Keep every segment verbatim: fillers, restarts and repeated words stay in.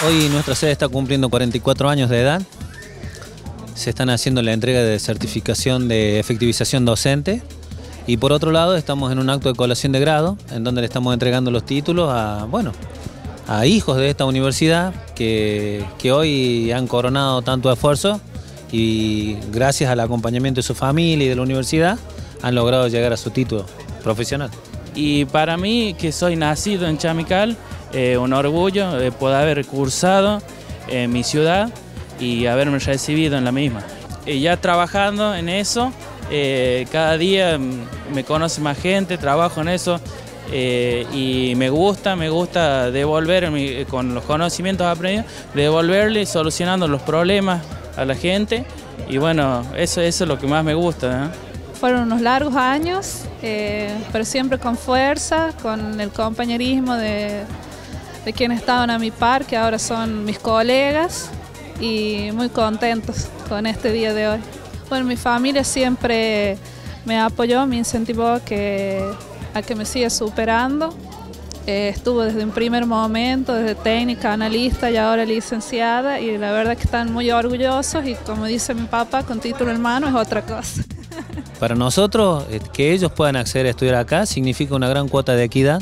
Hoy nuestra sede está cumpliendo cuarenta y cuatro años de edad. Se están haciendo la entrega de certificación de efectivización docente. Y por otro lado estamos en un acto de colación de grado, en donde le estamos entregando los títulos a, bueno, a hijos de esta universidad que, que hoy han coronado tanto esfuerzo y gracias al acompañamiento de su familia y de la universidad han logrado llegar a su título profesional. Y para mí, que soy nacido en Chamical, eh, un orgullo de poder haber cursado en mi ciudad y haberme recibido en la misma. Y ya trabajando en eso, eh, cada día me conoce más gente, trabajo en eso eh, y me gusta, me gusta devolver mi, con los conocimientos aprendidos, devolverle solucionando los problemas a la gente y bueno, eso, eso es lo que más me gusta, ¿eh? Fueron unos largos años, eh, pero siempre con fuerza, con el compañerismo de, de quienes estaban a mi par, que ahora son mis colegas, y muy contentos con este día de hoy. Bueno, mi familia siempre me apoyó, me incentivó a que, a que me siga superando. Eh, estuvo desde un primer momento, desde técnica, analista y ahora licenciada, y la verdad que están muy orgullosos y como dice mi papá, con título en mano es otra cosa. Para nosotros, que ellos puedan acceder a estudiar acá significa una gran cuota de equidad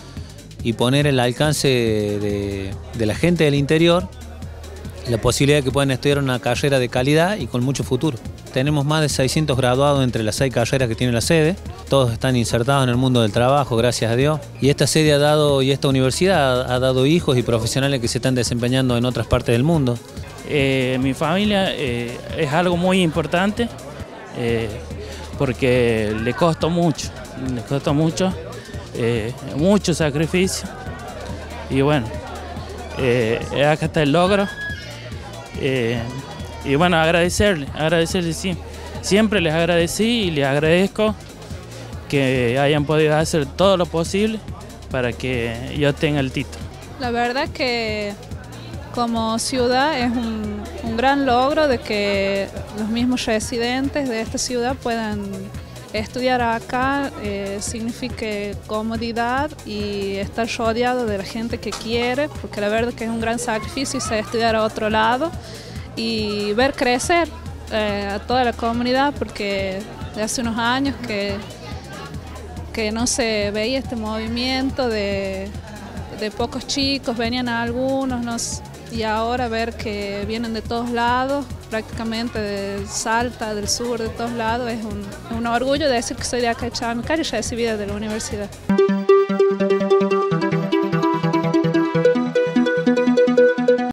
y poner el alcance de, de la gente del interior la posibilidad de que puedan estudiar una carrera de calidad y con mucho futuro. Tenemos más de seiscientos graduados entre las seis carreras que tiene la sede, todos están insertados en el mundo del trabajo, gracias a Dios, y esta sede ha dado, y esta universidad ha, ha dado hijos y profesionales que se están desempeñando en otras partes del mundo. Eh, mi familia eh, es algo muy importante, eh, porque le costó mucho, le costó mucho, eh, mucho sacrificio y bueno, eh, acá está el logro. Eh, y bueno, agradecerle, agradecerle sí. Siempre les agradecí y les agradezco que hayan podido hacer todo lo posible para que yo tenga el título. La verdad que como ciudad es un, un gran logro de que los mismos residentes de esta ciudad puedan estudiar acá, eh, signifique comodidad y estar rodeado de la gente que quiere, porque la verdad que es un gran sacrificio irse a estudiar a otro lado y ver crecer eh, a toda la comunidad, porque de hace unos años que, que no se veía este movimiento de, de pocos chicos, venían algunos, no, y ahora ver que vienen de todos lados, prácticamente de Salta, del sur, de todos lados, es un, un orgullo decir que soy de acá de Chamical y recibida de la universidad.